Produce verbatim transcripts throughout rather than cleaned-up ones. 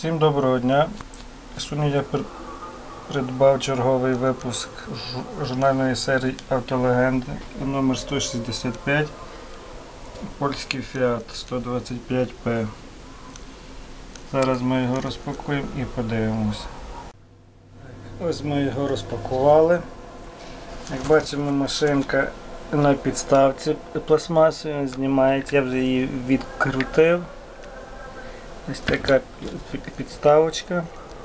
Всім доброго дня! Сьогодні я придбав черговий випуск журнальної серії «Автолегенди» номер сто шістдесят п'ять, польський Fiat сто двадцять п'ять П. Зараз ми його розпакуємо і подивимось. Ось ми його розпакували. Як бачимо, машинка на підставці пластмасової знімається, я вже її відкрутив. Ось така підставочка.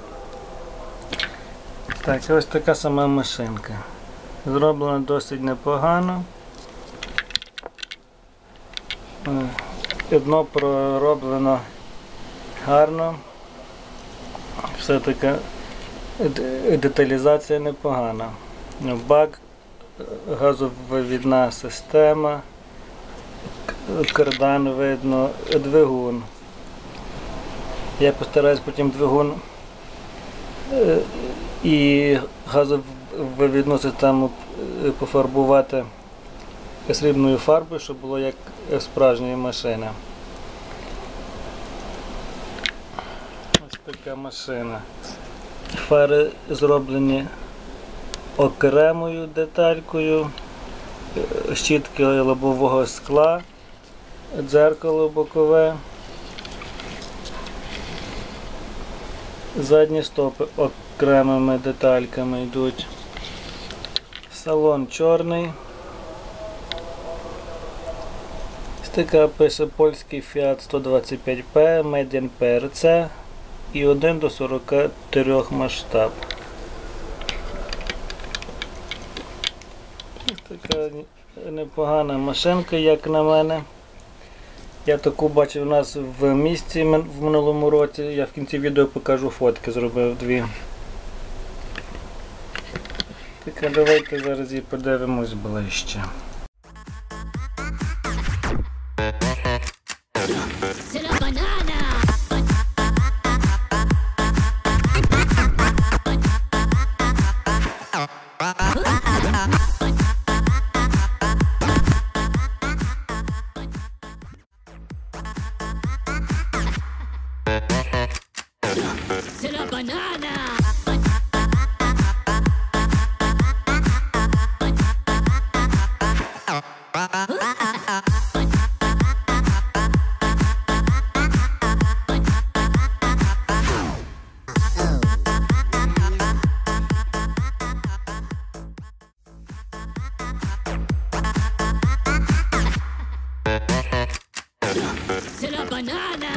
Так, ось така сама машинка. Зроблена досить непогано. Дно пророблено гарно. Все-таки деталізація непогана. Бак, газовивідна система, кардан видно, двигун. Я постараюсь потім двигун і газовивідну систему пофарбувати срібною фарбою, щоб було як справжня машина. Ось така машина. Фари зроблені окремою деталькою, щітки лобового скла, дзеркало бокове. Задні стопи окремими детальками йдуть. Салон чорний. Стика пише польський Fiat сто двадцять п'ять П, Made in Пе Ер Це і один до сорока трьох масштаб. Така непогана машинка, як на мене. Я таку бачив у нас в місті в минулому році, я в кінці відео покажу фотки, зробив дві. Так, давайте зараз її подивимось ближче. C'est la banana. C'est la banana.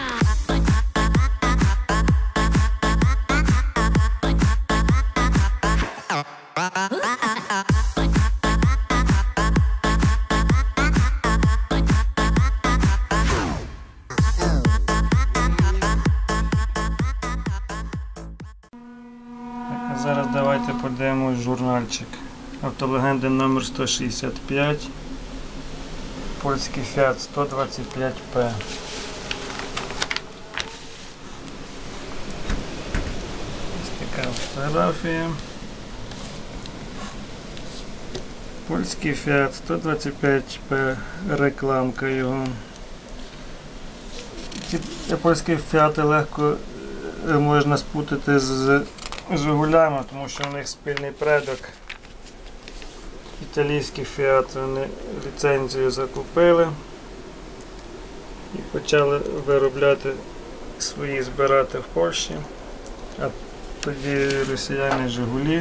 Зараз давайте подивимось журнальчик. Автолегенди номер сто шістдесят п'ять, польський Fiat сто двадцять п'ять П. Ось така фотографія. Польський Fiat сто двадцять п'ять П, рекламка його. Ці польські Fiat легко можна спутати з Жигулями, тому що у них спільний предок. Італійський Fiat, вони ліцензію закупили і почали виробляти свої, збирати в Польщі, а тоді росіяни Жигулі.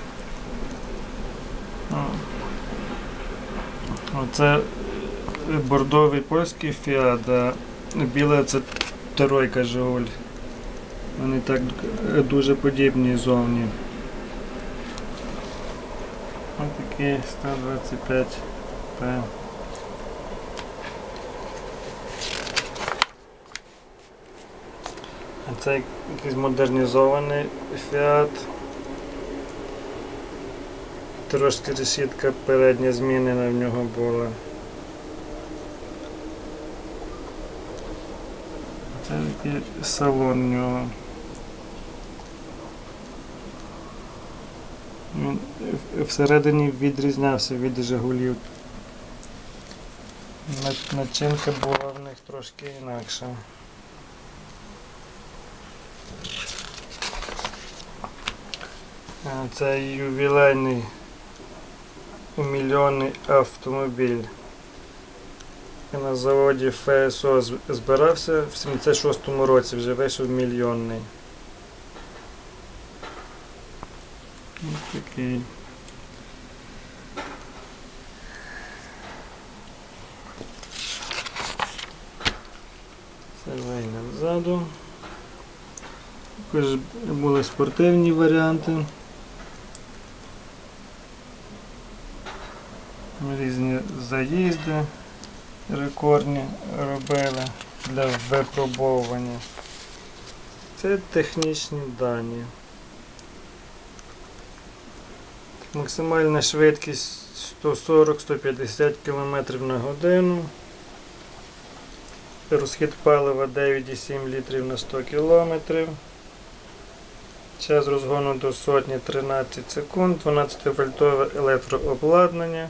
Оце бордовий польський Fiat, а біле це тройка Жигуль. Вони так дуже подібні зовні. Ось такий сто двадцять п'ять П. А це якийсь модернізований Fiat. Трошки решітка передня змінена в нього була. Це такий салон в нього. Він всередині відрізнявся від Жигулів. Начинка була в них трошки інакша. А, Це ювілейний мільйонний автомобіль. На заводі еф ес о з- збирався в сімдесят шостому році, вже вийшов мільйонний. Ось такий. Це вийде ззаду. Також були спортивні варіанти. Різні заїзди рекордні робили для випробовування. Це технічні дані. Максимальна швидкість сто сорок - сто п'ятдесят кілометрів на годину. Розхід палива дев'ять цілих сім літрів на сто кілометрів. Час розгону до сотні тринадцять секунд, дванадцятивольтове електрообладнання.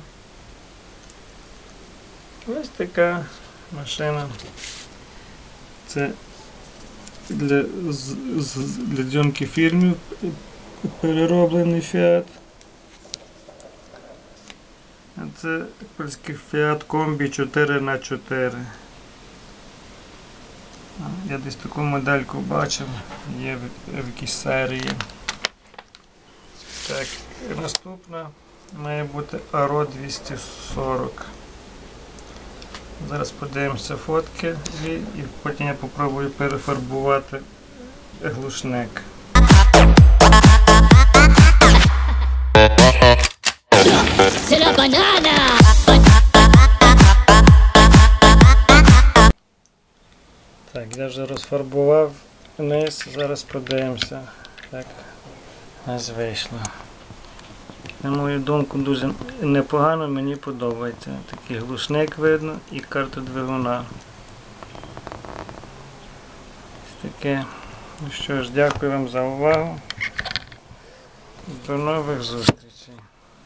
Ось така машина. Це для, з, з, для зйомки фільмів перероблений Fiat. А це польський Fiat Combi чотири на чотири. Я десь таку модельку бачив, є в, в якійсь серії. Так, наступна має бути Аро двісті сорок. Зараз подивимося фотки і потім я попробую перефарбувати глушник. C'est la banana. Так, я вже розфарбував низ, зараз подивимося, як у нас вийшло. На мою думку, дуже непогано, мені подобається. Такий глушник видно і карта двигуна. Ось таке. Ну що ж, дякую вам за увагу. До нових зустрічей.